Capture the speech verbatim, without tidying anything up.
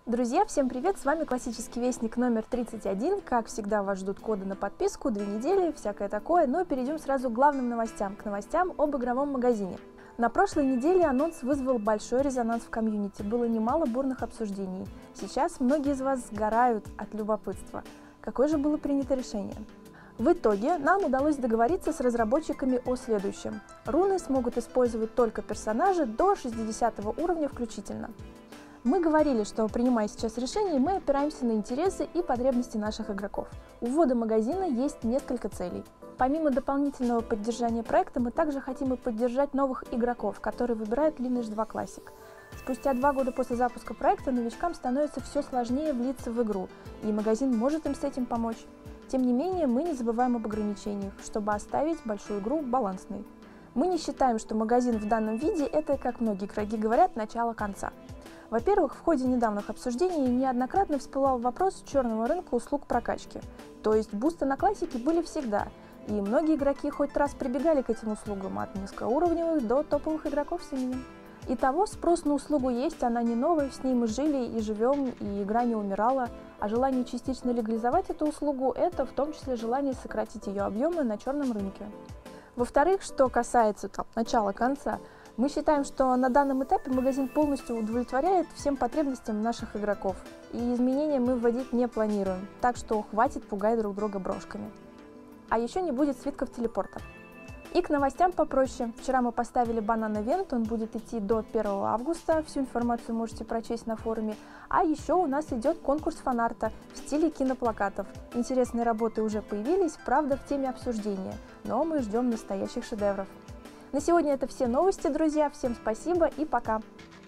Друзья, всем привет! С вами Классический вестник номер тридцать один. Как всегда, вас ждут коды на подписку, две недели, всякое такое. Но перейдем сразу к главным новостям, к новостям об игровом магазине. На прошлой неделе анонс вызвал большой резонанс в комьюнити, было немало бурных обсуждений. Сейчас многие из вас сгорают от любопытства. Какое же было принято решение? В итоге нам удалось договориться с разработчиками о следующем. Руны смогут использовать только персонажи до шестидесятого уровня включительно. Мы говорили, что, принимая сейчас решение, мы опираемся на интересы и потребности наших игроков. У ввода магазина есть несколько целей. Помимо дополнительного поддержания проекта, мы также хотим и поддержать новых игроков, которые выбирают Lineage два Classic. Спустя два года после запуска проекта новичкам становится все сложнее влиться в игру, и магазин может им с этим помочь. Тем не менее, мы не забываем об ограничениях, чтобы оставить большую игру балансной. Мы не считаем, что магазин в данном виде – это, как многие игроки говорят, начало конца. Во-первых, в ходе недавних обсуждений неоднократно всплывал вопрос черного рынка услуг прокачки. То есть бусты на классике были всегда, и многие игроки хоть раз прибегали к этим услугам от низкоуровневых до топовых игроков с именем. Итого, спрос на услугу есть, она не новая, с ней мы жили и живем, и игра не умирала, а желание частично легализовать эту услугу – это в том числе желание сократить ее объемы на черном рынке. Во-вторых, что касается там, начала-конца, мы считаем, что на данном этапе магазин полностью удовлетворяет всем потребностям наших игроков, и изменения мы вводить не планируем, так что хватит пугать друг друга брошками. А еще не будет свитков телепорта. И к новостям попроще. Вчера мы поставили банан-ивент, он будет идти до первого августа, всю информацию можете прочесть на форуме. А еще у нас идет конкурс фанарта в стиле киноплакатов. Интересные работы уже появились, правда, в теме обсуждения, но мы ждем настоящих шедевров. На сегодня это все новости, друзья. Всем спасибо и пока!